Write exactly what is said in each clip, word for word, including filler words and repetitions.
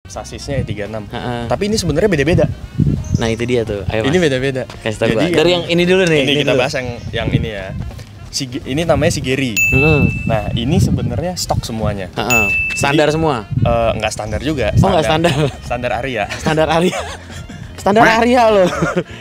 sasisnya E tiga enam. Ha-ha. Tapi ini sebenarnya beda-beda. Nah itu dia tuh. Ayo, Ini Mas. beda-beda. Kasih tau gua. Jadi Dari yang ini dulu nih. Ini, ini kita dulu. bahas yang yang ini ya. Si, ini namanya Sigeri. Hmm. Nah, ini sebenarnya stok semuanya. Ha-ha. Standar Jadi, semua. Uh, nggak standar juga. Oh nggak standar. Standar Aria. Standar Aria. Standar Aria loh.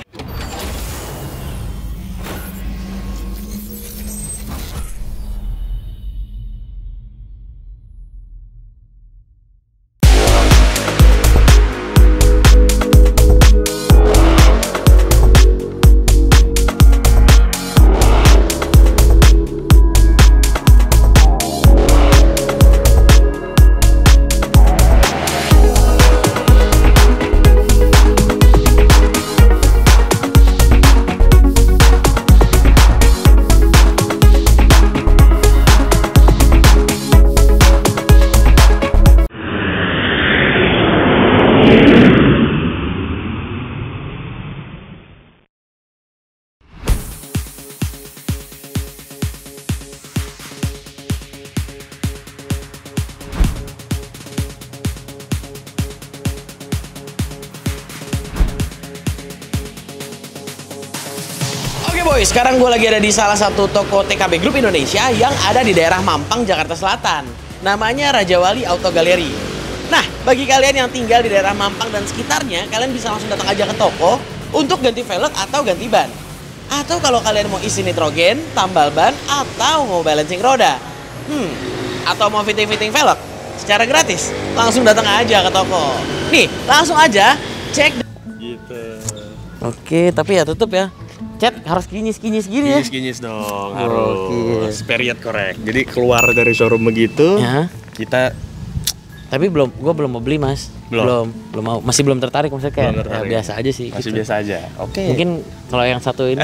Boy, sekarang gue lagi ada di salah satu toko T K B Group Indonesia yang ada di daerah Mampang, Jakarta Selatan. Namanya Raja Wali Auto Gallery. Nah, bagi kalian yang tinggal di daerah Mampang dan sekitarnya, kalian bisa langsung datang aja ke toko untuk ganti velg atau ganti ban. Atau kalau kalian mau isi nitrogen, tambal ban, atau mau balancing roda. Hmm, atau mau fitting-fitting velg secara gratis, langsung datang aja ke toko. Nih, langsung aja cek. Gitu. Oke, tapi ya tutup ya. Chat harus kinyis-kinyis gini ya. Kinyis-kinyis dong, Oke. harus period correct. Jadi keluar dari showroom begitu, Ya. kita Tapi belum, gue belum mau beli mas. Belum? Belum, belum mau. Masih belum tertarik maksudnya kayak Belum tertarik. ya, biasa aja sih. masih gitu. biasa aja. Oke. Mungkin kalau yang satu ini,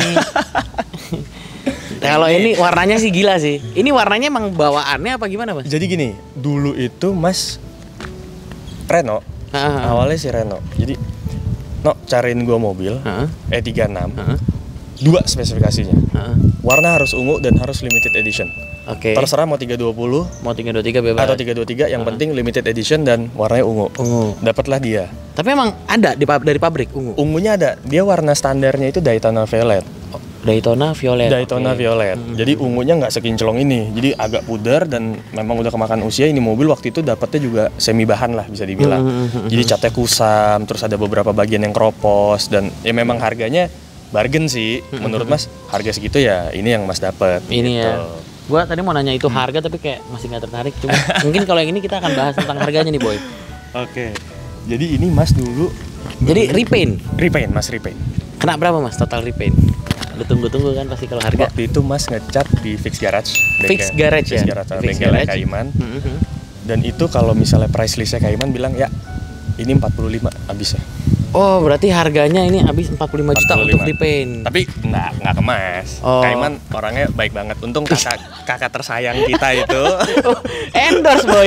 kalau ini warnanya sih gila sih. Ini warnanya emang bawaannya apa gimana mas? Jadi gini, dulu itu Mas Reno, Ah, awalnya si Reno. Jadi, no cariin gua mobil ah, E tiga enam, ah, dua spesifikasinya. ah. Warna harus ungu dan harus limited edition. Oke. Terserah mau tiga dua puluh Mau tiga dua tiga bebas. atau tiga dua tiga, yang Ah. penting limited edition dan warnanya ungu. Ungu. Dapatlah dia. Tapi emang ada di pab- dari pabrik ungu. Ungunya ada. Dia warna standarnya itu Daytona Violet. Daytona Violet. Daytona Oke. Violet. Hmm. Jadi ungunya nggak sekinclong ini. Jadi agak pudar dan memang udah kemakan usia. Ini mobil waktu itu dapatnya juga semi bahan lah bisa dibilang. Hmm, hmm, hmm, Jadi hmm. catnya kusam, terus ada beberapa bagian yang kropos dan ya memang harganya bargain sih. Hmm, Menurut hmm. Mas, harga segitu ya ini yang Mas dapat. Ini gitu. ya. Gua tadi mau nanya itu harga tapi kayak masih nggak tertarik. Cuma mungkin kalau yang ini kita akan bahas tentang harganya nih boy. Oke. Jadi ini Mas dulu Jadi repaint. repaint, Mas repaint. Kena berapa mas total repaint? Ada tunggu-tunggu kan pasti kalau harga. Waktu itu Mas ngecat di Fix Garage. Fix bengkel- Garage Fix ya? Garage, Fix bengkelnya Garage. Kaiman. Hmm, hmm. Dan itu kalau misalnya price listnya Kaiman bilang ya ini empat puluh lima habis ya. Oh berarti harganya ini habis empat puluh lima juta empat puluh lima. untuk repaint. Tapi nggak nggak kemas. Oh. Kaiman orangnya baik banget. Untung kakak kakak tersayang kita itu Endorse boy.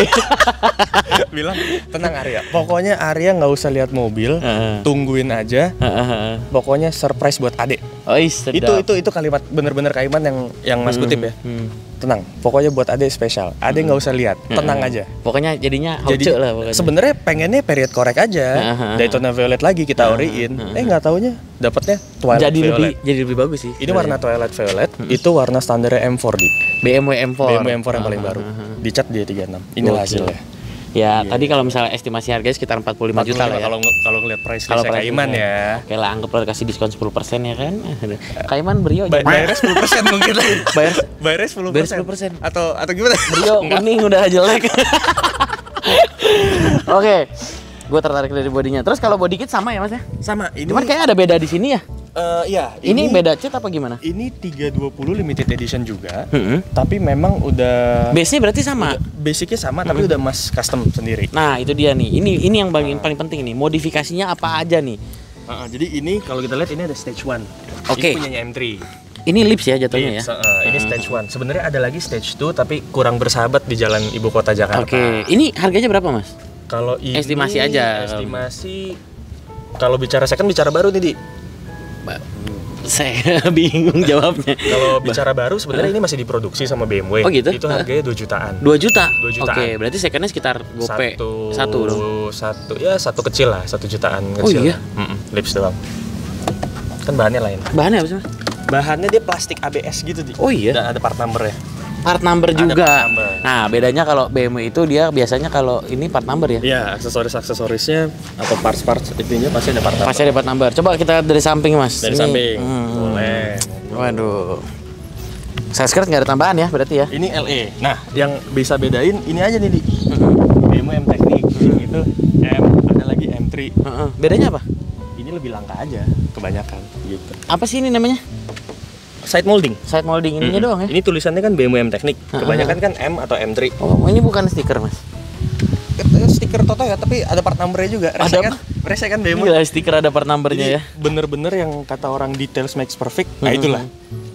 bilang tenang Arya. Pokoknya Arya nggak usah lihat mobil, Heeh. tungguin aja. Heeh. Pokoknya surprise buat adek. Oh is, Itu itu itu kalimat bener-bener Kaiman yang yang Mas kutip ya. Hmm. Tenang. Pokoknya buat adek spesial. Adek nggak usah lihat. Tenang Heeh. aja. Pokoknya jadinya Jadi hauce lah pokoknya. sebenarnya pengennya period correct aja. Heeh. Daytona Violet lagi kita Heeh. oriin. Heeh. Eh nggak taunya dapatnya Twilight jadi Violet. lebih jadi lebih bagus sih. Ini warna Twilight Violet, itu warna standarnya M empat D. B M W M empat. B M W M empat yang paling Ah, baru. ah, ah. Dicat dia tiga enam. Inilah Gokil. hasilnya. Ya, Iya. tadi kalau misalnya estimasi harganya sekitar empat puluh lima juta lah ya. Kalau kalau ngeliat price Kalau listnya price Kaiman listnya. ya. Oke lah, anggaplah kasih diskon sepuluh persen ya kan. Kaiman Brio Bay- gimana? Bayarnya sepuluh persen mungkin lah. Bayar Bayarnya sepuluh bayar persen. sepuluh persen. Atau atau gimana? Brio kuning udah jelek. Oke. Gue tertarik dari bodinya. Terus kalau body kit sama ya Mas ya? Sama ini. Cuman kayaknya ada beda di sini ya. eh, iya, Ini, beda cat apa gimana? Ini tiga dua puluh limited edition juga. Heeh. Tapi memang udah Base-nya berarti sama. udah- basicnya sama tapi udah Mas custom sendiri. Nah, itu dia nih. Ini ini yang paling paling penting nih. Modifikasinya apa aja nih? Ah, jadi ini kalau kita lihat ini ada stage one. Oke. Ini punyanya M tiga. Ini lips ya jatuhnya ya. Lips, uh, ini stage one. Sebenarnya ada lagi stage two tapi kurang bersahabat di jalan ibu kota Jakarta. Oke. Ini harganya berapa, Mas? Kalau ini Estimasi aja. Estimasi kalau bicara second bicara baru nih, Di. Saya bingung jawabnya. Kalau bicara baru sebenarnya ini masih diproduksi sama B M W. Oh gitu? Itu harganya dua jutaan. dua juta. dua jutaan. Oke, berarti secondnya sekitar gope Satu, satu dong. satu ya satu kecil lah, satu jutaan Oh kecil. iya? Mm-mm, lips doang. Kan bahannya lain. Bahannya apa sih mas? Bahannya dia plastik A B S gitu di. Oh iya? Dan ada part number ya. Part number Ada juga. part number. Nah bedanya kalau B M W itu dia biasanya kalau ini part number ya? Iya, aksesoris-aksesorisnya atau parts-parts intinya pasti ada part number. Pasti ada part number. Coba kita dari samping mas. Dari Ini- samping. Hmm. Boleh. Waduh. Saya skirt nggak ada tambahan ya berarti ya? Ini L E. Nah, yang bisa bedain ini aja nih di. Mm-mm. B M W M Teknik. Itu M, ada lagi M tiga. Heeh. Bedanya apa? Ini lebih langka aja kebanyakan gitu. Apa sih ini namanya? Side molding. Side molding ininya Mm-mm. doang ya? Ini tulisannya kan B M W M Teknik. Kebanyakan kan M atau M tiga. Oh ini bukan stiker mas? Stiker Toto ya, tapi ada part numbernya juga. Ada Rese apa? kan? Rese kan B M W. Gila stiker ada part numbernya ya? Bener-bener yang kata orang details makes perfect. Nah Mm-mm. itulah.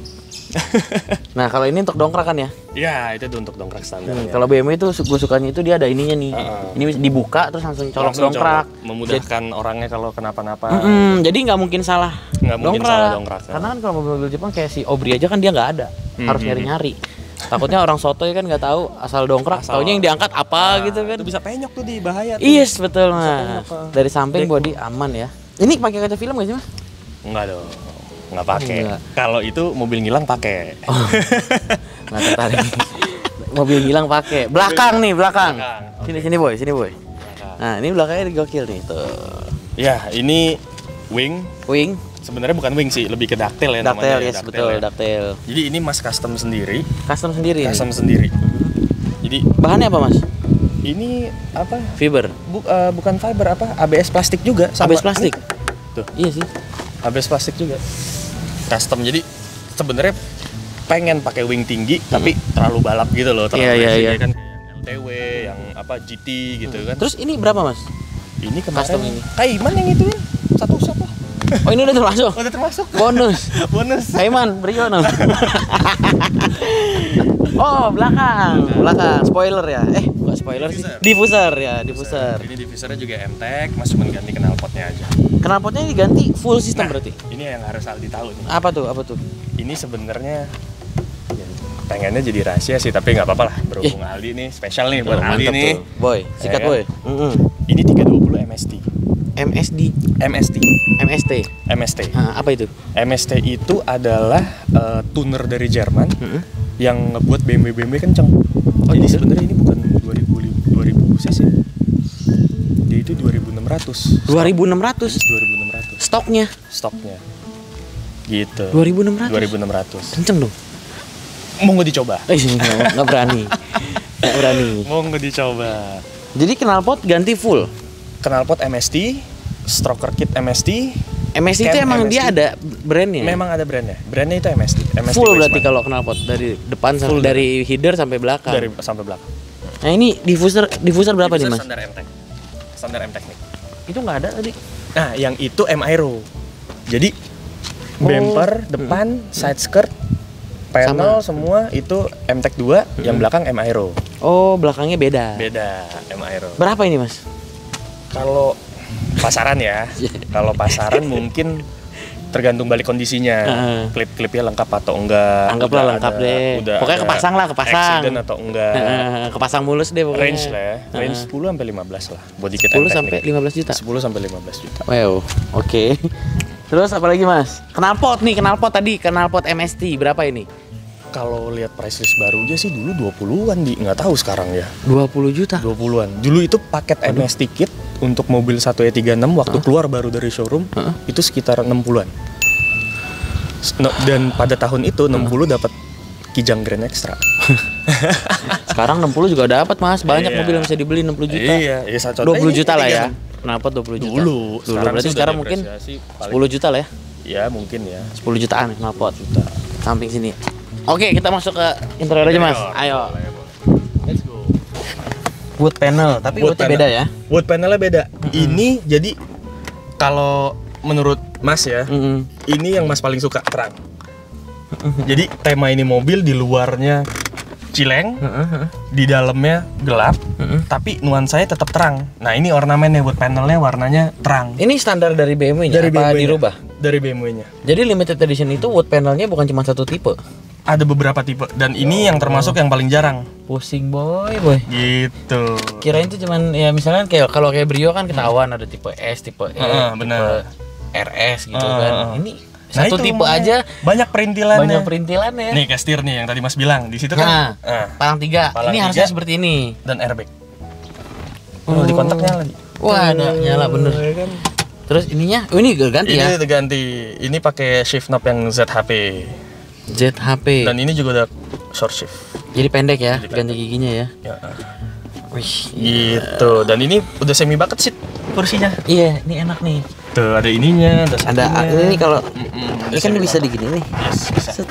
Nah kalau ini untuk dongkrak kan ya? Ya itu tuh untuk dongkrak standar. Hmm, kalau B M W itu gue sukanya itu dia ada ininya nih. Uh-uh. Ini dibuka terus langsung colok dongkrak. Memudahkan orangnya kalau kenapa-napa. Mm-mm, jadi nggak mungkin salah Nggak mungkin dongkrak. salah dongkrak, ya. Karena kan kalau mobil-mobil Jepang kayak si Aubrey aja kan dia nggak ada, harus Mhm. nyari-nyari. Takutnya orang sotoy kan nggak tahu asal dongkrak, Asal- taunya yang diangkat apa Nah, gitu kan. Itu bisa penyok tuh di bahaya tuh. Yes betul mas. penyok, uh. Dari samping Dek. body aman ya. Ini pakai kaca film nggak sih mas? Enggak dong. Enggak pakai. Enggak. Kalau itu mobil ngilang pakai. Oh. Nggak tertarik. Mobil hilang pakai. Belakang nih belakang. Belakang, Sini sini boy, sini boy. Belakang. Nah ini belakangnya gokil nih tuh. Ya, ini wing. Wing, Sebenarnya bukan wing sih, lebih ke ducktail ya ducktail namanya. yes ducktail betul ya. ducktail. Jadi ini mas custom sendiri, Custom sendiri. custom Nih. sendiri. Jadi Bahannya apa mas? ini apa? Fiber. Bu- eh, bukan fiber apa? A B S plastik juga. A B S plastik. Tuh, Iya sih. A B S plastik juga. Custom. Jadi sebenarnya pengen pakai wing tinggi tapi terlalu balap gitu loh. Terlalu Iya, iya, racing, iya. ya kan kayak yang L T W, yang apa G T gitu kan. Terus ini berapa mas? ini kemarin custom ini. Kaiman yang itu kan satu shop lah. Oh ini udah termasuk. Udah termasuk. Bonus. Bonus. Saiman, Brio no. Oh belakang, belakang spoiler ya? Eh bukan spoiler sih. Diffuser ya, diffuser. Ini diffusernya juga M Tech, mas cuma ganti knalpotnya aja. Knalpotnya diganti full system Nah, berarti? Ini yang harus Aldi tahu nih. Apa tuh? Apa tuh? Ini sebenarnya ya, pengennya jadi rahasia sih, tapi nggak apa-apa lah. Berhubung Aldi nih, spesial nih buat Tuh, Aldi mantep nih. tuh. Boy, sikat Ya kan? boy. Mm-mm. Ini tiga dua puluh M S T. M S D, M S T. M S T. M S T. Ah, apa itu? M S T itu adalah eh, tuner dari Jerman Mm-mm. yang ngebuat B M W B M W kenceng. Oh, jadi sebenarnya ini bukan dua ribu dua ribu cc. Dia itu dua ribu enam ratus. dua ribu enam ratus dua ribu enam ratus stoknya. stoknya. Gitu. dua ribu enam ratus. dua ribu enam ratus. Kenceng dong. Mau nggak dicoba? Eh, nggak nggak berani. Nggak berani. Mau nggak dicoba? Jadi knalpot ganti full. Knalpot M S T, stroker kit M S T. M S D itu Cam emang M S D. dia ada brandnya. Memang ada brandnya. Brandnya itu M S T. M S T Full berarti Weissman. kalau knalpot dari depan sampai Full dari header sampai belakang. dari sampai belakang. Nah ini diffuser diffuser berapa nih mas? Standar M Tech. Standar M Tech nih. Itu nggak ada tadi. Nah, yang itu M Aero. Jadi Oh. bumper depan, side skirt, panel semua itu M Tech dua, yang belakang M Aero. Oh belakangnya beda. Beda M Aero. Berapa ini mas? Kalau pasaran ya, kalau pasaran mungkin tergantung balik kondisinya. Heeh. Klip-klipnya lengkap atau enggak. Anggaplah udah lengkap ada- deh. Udah Pokoknya ada kepasang lah, kepasang. Accident atau enggak. Heeh, kepasang mulus deh pokoknya. Range lah ya. Range Heeh. sepuluh sampai lima belas lah. Body kit sepuluh M Tech sampai nih. lima belas juta. sepuluh sampai lima belas juta. Wow, oke. Terus apa lagi mas? Knalpot nih, knalpot tadi, knalpot M S T berapa ini? Kalau lihat price list baru aja sih dulu dua puluhan di, nggak tahu sekarang ya. dua puluh juta. dua puluhan. Dulu itu paket M S T kit untuk mobil satu E tiga enam waktu keluar baru dari showroom Heeh. itu sekitar enam puluhan. S- no- Dan pada tahun itu enam puluh dapat Kijang Grand Extra. Sekarang enam puluh juga dapat mas, banyak Iya. mobil yang bisa dibeli enam puluh juta. Iya, iya saya dua puluh contohnya juta lah ya. tiga enam. Knalpot dua puluh juta. Dulu, Dulu berarti sih udah sekarang mungkin depresiasi paling- sepuluh juta lah ya. Ya mungkin ya. sepuluh jutaan knalpot. Samping sini. Oke, kita masuk ke interior aja mas. Ayo. Let's go. Wood panel, tapi Wood woodnya panel. beda ya. Wood panelnya beda. Ini jadi kalau menurut Mas ya, Mm-mm. ini yang Mas paling suka terang. Jadi tema ini mobil di luarnya cileng, di dalamnya gelap, Mm-mm. tapi nuansanya tetap terang. Nah ini ornamennya buat panelnya warnanya terang. Ini standar dari B M W-nya Dari apa B M W-nya. dirubah? Dari B M W-nya. Jadi limited edition itu wood panelnya bukan cuma satu tipe. ada beberapa tipe dan ini yang termasuk yang paling jarang. Pusing boy, boy. Gitu. Kirain tuh cuman ya misalnya kayak kalau kayak Brio kan ketahuan ada tipe S, tipe E, uh, tipe bener. R S gitu uh, kan. Ini nah satu itu tipe aja banyak perintilannya. Banyak perintilannya. Nih kayak setir nih yang tadi Mas bilang. Di situ Nah, kan uh, palang tiga. palang Ini tiga harusnya seperti ini. dan airbag. Oh, Oh, di kontaknya lagi. Wah, ada nyala bener. Ya kan? Terus ininya, oh, ini ganti Ini ya. udah ganti. Ini pakai shift knob yang Z H P. Z H P. Dan ini juga ada short shift. Jadi pendek ya, Jadi ganti giginya ya. Ya. Wih, Gitu. Dan ini udah semi bucket seat kursinya. iya, ini enak nih. Tuh ada ininya, ada Ada sampingnya. ini kalau Mm-mm, ini kan semi bisa bucket. digini nih. Yes, bisa. Set.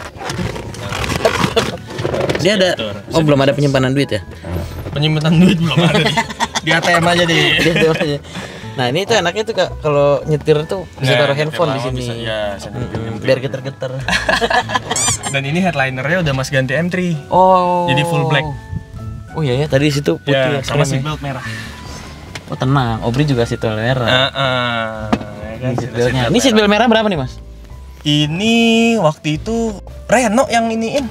Dia ada, oh belum ada penyimpanan duit ya? Penyimpanan duit belum ada nih. Di A T M aja deh. Dia ada aja. Nah ini tuh enaknya tuh Kak, kalau nyetir tuh bisa Nah, taruh nyetir handphone di lama sini. bisa, ya, sambil Mm-mm, nyetir. biar geter-geter. Dan ini headlinernya udah Mas ganti M tiga. Oh. Jadi full black. Oh iya ya, tadi di situ putih Ya, ya, sama keren ya. seatbelt merah. Oh tenang, Obri juga seatbelt merah. Heeh. Ya kan, Ini seatbeltnya. Ini seatbelt merah berapa nih Mas? Ini waktu itu Reno yang iniin.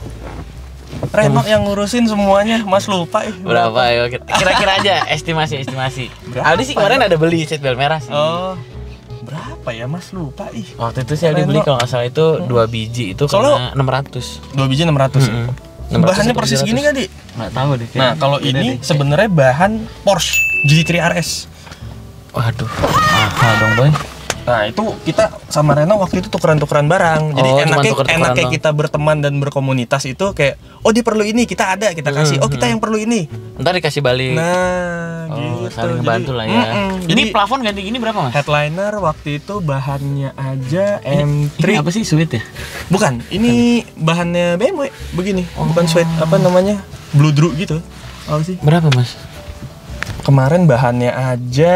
Reno yang ngurusin semuanya, Mas lupa eh. Berapa ya? Kira-kira aja estimasi estimasi. Berapa Aldi sih kemarin ada beli seatbelt merah sih. Oh. Berapa ya Mas lupa ih. Waktu itu sih Aldi Reno. beli kalau nggak salah itu dua biji itu Soalnya- kena enam ratus. Dua biji enam ratus. Mm-mm. Ya? enam ratus Bahannya atau persis tujuh ratus. gini kan, Di? Nggak tahu deh. Nah, kalau ini sebenarnya bahan Porsche G tiga R S. Waduh, mahal dong boy. Nah, itu kita sama Reno waktu itu tukeran-tukeran barang. Jadi Oh, cuma enaknya tuker-tukeran enaknya doang. kita berteman dan berkomunitas itu kayak oh dia perlu ini, kita ada, kita kasih. Oh, kita yang perlu ini. Ntar dikasih balik. Nah, oh, gitu. saling Jadi, ngebantu lah ya. mm-mm. Ini Jadi, plafon ganti gini berapa Mas? headliner waktu itu bahannya aja M Ini tiga. apa sih sweet ya? Bukan, ini bahannya B M W begini, bukan sweat apa namanya? Blue Drew gitu. Apa sih? Berapa Mas? Kemarin bahannya aja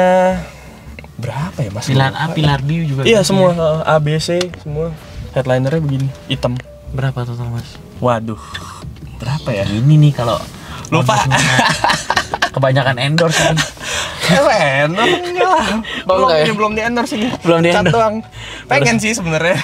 berapa ya Mas? Pilar A, pilar B juga. Iya ganti semua ya? A B C semua. Headlinernya begini, hitam. Berapa total Mas? Waduh. Berapa ya? Ini nih kalau Lupa. kebanyakan endorse nih. Keren dong lah. Oh, Belum enggak ya? ini belum di endorse ini. Belum di Cat endorse. doang. Pengen sih sebenarnya.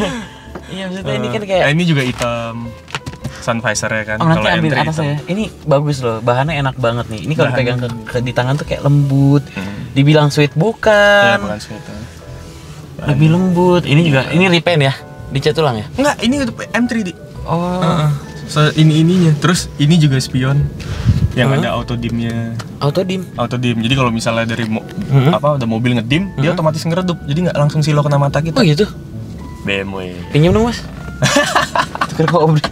Iya maksudnya ini kan Eh, kayak ini juga hitam. Sun visor-nya kan. oh, nanti Kalau ambil M tiga atas hitam. saya. Ini bagus loh, bahannya enak banget nih. Ini kalau Bahan- pegang ke, ke- di tangan tuh kayak lembut. Hmm. Dibilang sweet Ya, bukan. bukan sweat. Lebih lembut. Ini juga ini repaint ya? Dicat ulang ya? Enggak, ini untuk M tiga di. Oh. Heeh. So, ini ininya. Terus ini juga spion yang Huh? ada auto dimnya. Auto dim. Auto dim. Jadi kalau misalnya dari mo- Mhm. apa udah mobil ngedim, dia otomatis ngeredup. Jadi nggak langsung silo kena mata kita. Oh gitu. B M W. Pinjam dong, Mas. Tuker ke Obri.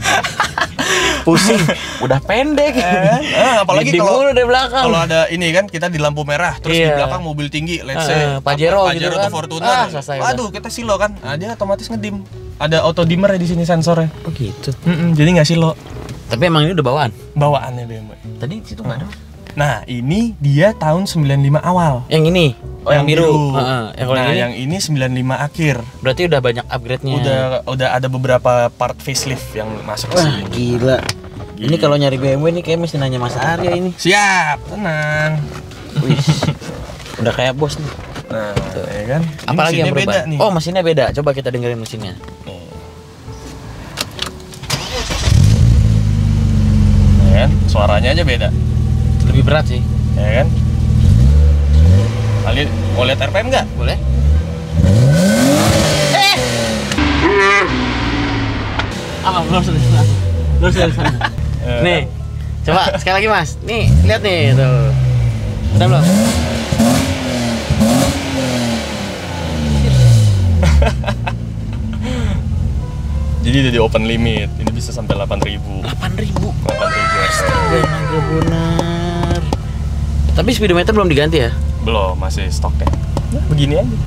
Pusing. Udah pendek. Eh, eh, apalagi Di- di kalau mulu dari belakang. kalau ada ini kan kita di lampu merah terus di Iya. belakang mobil tinggi let's Eh, say eh, Pajero apa, gitu Pajero kan. atau Fortuner. Ah, selesai udah. Waduh, kita silo kan. Nah, dia otomatis ngedim. Ada auto dimmer di sini sensornya. Oh gitu. Mm-mm, jadi nggak silo Tapi emang ini udah bawaan. bawaannya B M W. Tadi situ nggak ada. Nah, ini dia tahun sembilan puluh lima awal. Yang ini. Oh, yang, biru. Heeh, yang kalau nah, yang ini yang ini sembilan puluh lima akhir. berarti udah banyak upgrade-nya. Udah udah ada beberapa part facelift yang masuk ke Wah, sini. gila. Ini kalau nyari B M W ini kayak mesti nanya Mas Arya ini. Siap, tenang. Wih. Udah kayak bos nih. Nah, ya kan. Ini Apalagi yang mesinnya berubah? beda nih. Oh, mesinnya beda. Coba kita dengerin mesinnya. Nih. Ya kan? Suaranya aja beda, Lebih berat sih. ya kan? Kalian mau lihat R P M nggak? Boleh? Eh! Apa belum selesai? Belum selesai. Eh, Nih, coba sekali lagi Mas. Nih, lihat nih tuh. Udah belum? Jadi udah di open limit, ini bisa sampai delapan ribu. delapan ribu. delapan ribu Tenaga benar. Tapi speedometer belum diganti ya? Belum, masih stoknya. Nah, begini aja.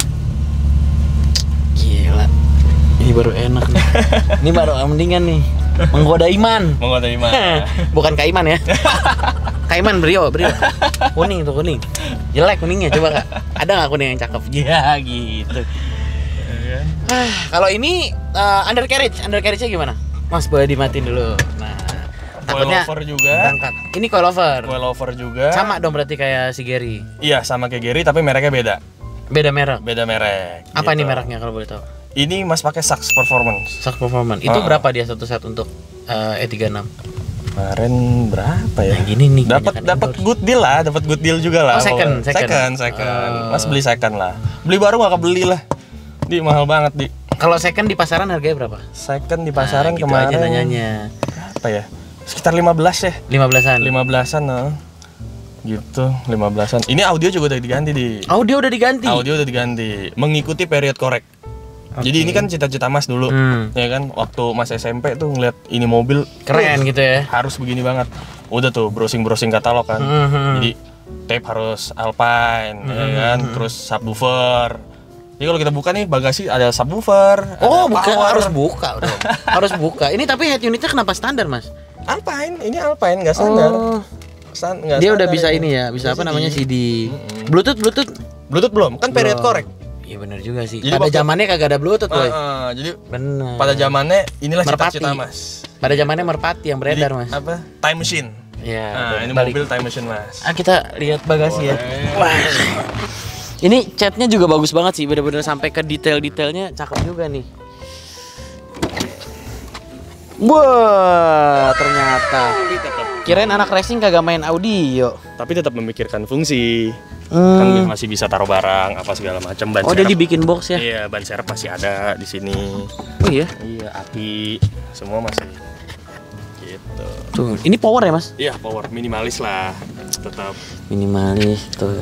Gila. Ini baru enak nih. Ini baru mendingan nih. Menggoda iman. Mau nggak terima? Bukan Kaiman ya. Kaiman Brio, Brio. Kuning tuh kuning. Jelek kuningnya coba Kak. Ada nggak kuning yang cakep? Ya gitu. Ah, kalau ini uh, undercarriage, undercarriage-nya gimana? Mas boleh dimatiin dulu. Nah, takutnya Coilover juga. berangkat. Ini coilover. Coilover juga. Sama dong berarti kayak si Gary. Iya, sama kayak Gary tapi mereknya beda. Beda merek. Beda merek. Apa gitu. ini mereknya kalau boleh tahu? Ini Mas pakai Sax Performance. Sax Performance. Itu uh. berapa dia satu set untuk uh, E tiga enam? Kemarin berapa ya? Nah, gini nih. Dapat dapat good deal lah, dapat good deal juga lah. Oh, second, second. Second, second. Uh. Mas beli second lah. Beli baru gak kebeli lah. Di mahal banget, Di. Kalau second di pasaran harganya berapa? Second di pasaran nah, gitu kemarin. Aja nanyanya. Berapa ya? Sekitar lima belas ya. lima belasan. lima belasan, nah. Gitu, lima belasan. Ini audio juga udah diganti, Di. Audio udah diganti. Audio udah diganti, mengikuti period korek. Okay. Jadi ini kan cita-cita Mas dulu, hmm. ya kan, waktu Mas S M P tuh ngeliat ini mobil keren uh, gitu ya. Harus begini banget. Udah tuh browsing-browsing katalog kan. Hmm. Jadi tape harus Alpine, hmm. ya kan, terus subwoofer. Jadi kalau kita buka nih bagasi ada subwoofer. Oh, ada buka power. Harus buka dong. Harus buka. Ini tapi head unitnya kenapa standar, Mas? Alpine, ini Alpine nggak standar. Oh. Stand, Dia standar udah bisa ini ya, bisa apa C D. Namanya C D. Mm-hmm. Bluetooth, Bluetooth. Bluetooth belum, kan period korek. Iya benar juga sih. Jadi pada zamannya kagak ada Bluetooth, boy. Uh, uh, jadi benar. Pada zamannya inilah cita-cita Mas. Pada zamannya Merpati yang beredar, jadi, Mas. Apa? Time machine. Iya. Nah, ini balik. Mobil time machine, Mas. Ah, kita lihat bagasi ya. Wah. Ini catnya juga bagus banget sih, bener-bener sampai ke detail-detailnya cakep juga nih. Wah, ternyata. Kirain anak racing kagak main audio. Tapi tetap memikirkan fungsi. Hmm. Kan masih bisa taruh barang apa segala macam. Ban oh, serep. Dia dibikin box ya? Iya, ban serep masih ada di sini. Oh iya? Iya, aki semua masih. Gitu. Tuh, ini power ya, Mas? Iya, power minimalis lah. Tetap minimalis tuh.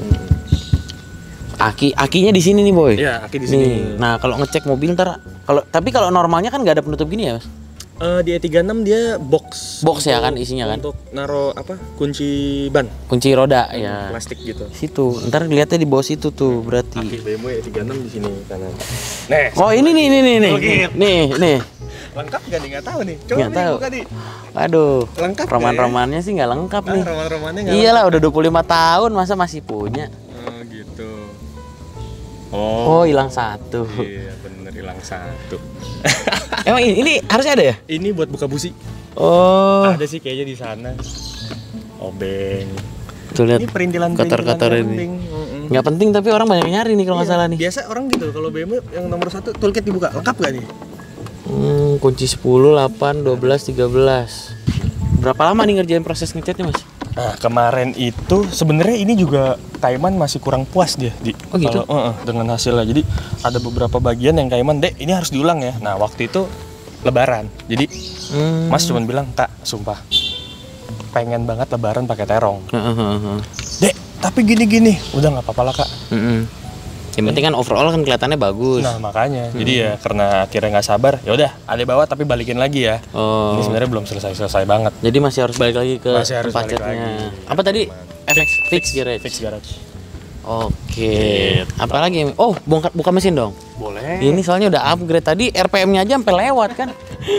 Aki akinya di sini nih, boy. Iya, aki di sini. Nih. Nah, kalau ngecek mobil ntar kalau tapi kalau normalnya kan nggak ada penutup gini ya, Mas? Uh, di E tiga enam dia box. Box ya kan isinya kan? Untuk naro apa? Kunci ban. Kunci roda ya. Plastik gitu. Situ. Ntar lihatnya di bawah situ tuh berarti. Aki B M W E tiga enam di sini kanan. Nih. Oh, ini nih nih nih nih. Nih, nih. Lengkap gak nih? Nggak tahu nih. Coba nggak nih tahu. buka nih. Aduh. Lengkap. Roman-romannya ya? Sih nggak lengkap ah, nih. Roman-romannya nggak. Iyalah udah dua puluh lima tahun masa masih punya. Oh, gitu. Oh, hilang oh, satu. Iya, bener hilang satu. Emang ini, ini harusnya ada ya? Ini buat buka busi. Oh. Ada sih kayaknya di sana. Obeng. Tuh lihat. Ini perintilan kotor-kotor ini. Nggak penting tapi orang banyak nyari nih kalau nggak iya, salah nih. Biasa orang gitu kalau B M W yang nomor satu toolkit dibuka lengkap gak nih? Hmm, kunci sepuluh, delapan, dua belas, tiga belas. Berapa lama nih ngerjain proses ngecatnya, Mas? Nah, kemarin itu sebenarnya ini juga Kaiman masih kurang puas dia di oh, gitu? Kalo, uh, uh, dengan hasilnya. Jadi ada beberapa bagian yang Kaiman, "Dek, ini harus diulang ya." Nah, waktu itu lebaran. Jadi hmm. Mas cuma bilang, "Kak, sumpah pengen banget lebaran pakai terong." Uh, uh, uh. "Dek, tapi gini-gini." Udah nggak apa-apa lah, Kak. Uh, uh. Yang penting kan overall kan kelihatannya bagus. Nah, makanya. Hmm. Jadi ya karena akhirnya nggak sabar, ya udah, ada bawa tapi balikin lagi ya. Oh. Ini sebenarnya belum selesai-selesai banget. Jadi masih harus balik lagi ke tempat catnya. Apa tadi? F X Fix Garage. Fix Garage. Oke. Gitu. Apalagi? Oh, bongkar buka mesin dong. Boleh. Ini soalnya udah upgrade tadi R P M-nya aja sampai lewat kan.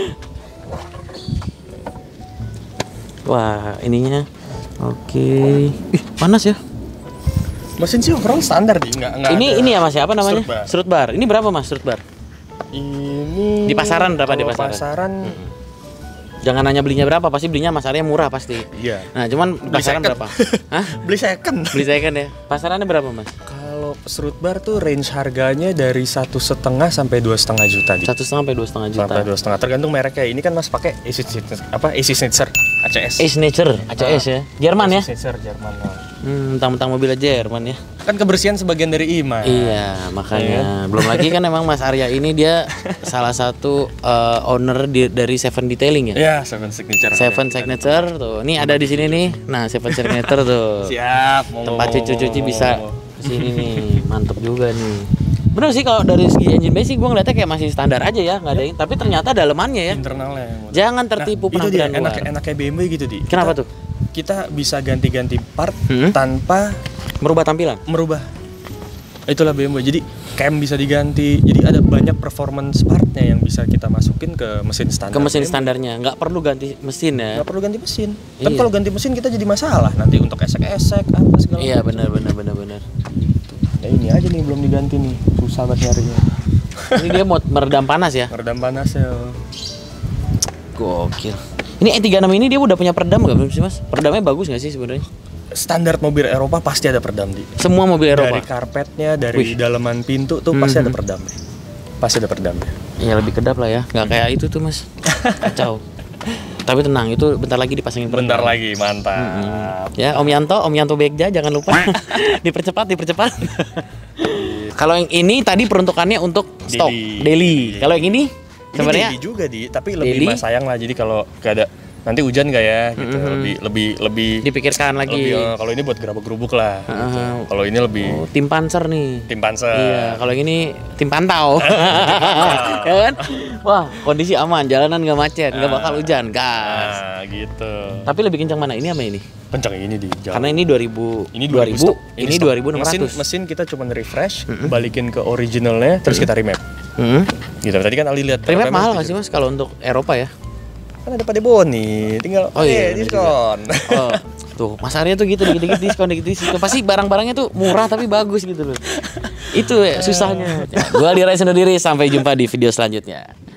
Wah, ininya. Oke. Ih, panas ya. Mesin sih overall standar nih, nggak nggak. Ini ada ini ya Mas, apa namanya? Strut bar. Strut bar. Ini berapa Mas strut bar? Ini di pasaran berapa di pasaran? Pasaran. Hmm. Jangan nanya belinya berapa, pasti belinya Mas Arya murah pasti. Iya. Nah, cuman beli pasaran second. berapa? Hah? Beli second. Beli second ya. Pasarannya berapa, Mas? Kalau strut bar tuh range harganya dari satu setengah sampai dua setengah juta. Satu setengah sampai dua setengah juta. Sampai dua setengah, tergantung mereknya. Ini kan Mas pakai Ace apa Ace Schnitzer A C S. Ace Schnitzer A C S ya. Jerman ya? Ace Schnitzer Jerman. Hmm, mentang-mentang mobil aja Jerman ya. Kan kebersihan sebagian dari iman. Iya, makanya. Belum lagi kan emang Mas Arya ini dia salah satu uh, owner di, dari Seven Detailing ya. Iya, Seven Signature. Seven Signature tuh. Nih ada di sini nih. Nah, Seven Signature tuh. Siap. Tempat cuci-cuci bisa sini nih. Mantep juga nih. Bener sih kalau dari segi engine bay sih gue ngeliatnya kayak masih standar aja ya, nggak ada yang. Tapi ternyata dalemannya ya. Internalnya. Jangan tertipu nah, penampilan luar. Enak, enaknya B M W gitu di. Kenapa kita, tuh? Kita bisa ganti-ganti part hmm? tanpa merubah tampilan. Merubah. Itulah B M W. Jadi cam bisa diganti. Jadi ada banyak performance partnya yang bisa kita masukin ke mesin standar. Ke mesin B M W. Standarnya, nggak perlu ganti mesin ya. Nggak perlu ganti mesin. Iya. Kan kalau ganti mesin kita jadi masalah nanti untuk esek-esek apa segala. Iya benar benar benar benar. Ya ini aja nih belum diganti nih, susah banget nyarinya. Ini dia mau meredam panas ya? Meredam panas ya. Gokil. Ini E tiga enam ini dia udah punya peredam nggak sih Mas? Peredamnya bagus nggak sih sebenarnya? Standar mobil Eropa pasti ada peredam di. Semua mobil Eropa. Dari karpetnya, dari Wih. dalaman pintu tuh hmm. pasti ada peredamnya. pasti ada peredamnya. Ya lebih kedap lah ya, nggak kayak itu tuh mas, kacau. Tapi tenang, itu bentar lagi dipasangin peredam. Bentar lagi, mantap. Mm-hmm. Ya Om Yanto, Om Yanto Begja jangan lupa dipercepat, dipercepat. Kalau yang ini tadi peruntukannya untuk stok Daily. daily. Kalau yang ini Ini sebenarnya daily juga di, tapi lebih daily. mas sayang lah. Jadi kalau gak ada nanti hujan gak ya, gitu. Mm-hmm. Lebih lebih lebih. dipikirkan lagi. lebih, eh, kalau ini buat gerabak-gerubuk lah. Gitu. Uh-huh. Kalau ini lebih Oh, tim panser nih. tim panser. Iya, kalau yang ini tim pantau. Ya kan? Wah, kondisi aman, jalanan nggak macet, nggak bakal hujan, gas. Nah, gitu. Tapi lebih kencang mana? Ini apa ini? Kencang ini di jalan. Karena ini dua ribu, Ini dua ribu, stok. ini stok. dua ribu enam Mesin, ratus. mesin kita cuma refresh, balikin ke originalnya, terus kita remap. Hmm. Gitu. Tadi kan Ali lihat. Remap remap mahal itu nggak sih mas kalau untuk Eropa ya? Kan ada pada Boni, tinggal Oh iya, eh, bener diskon. Oh, tuh Mas Arya tuh gitu, dikit-dikit diskon, dikit-dikit diskon. Pasti barang-barangnya tuh murah tapi bagus gitu loh. Itu ya susahnya. Gua Aldi Rais undur diri, sampai jumpa di video selanjutnya.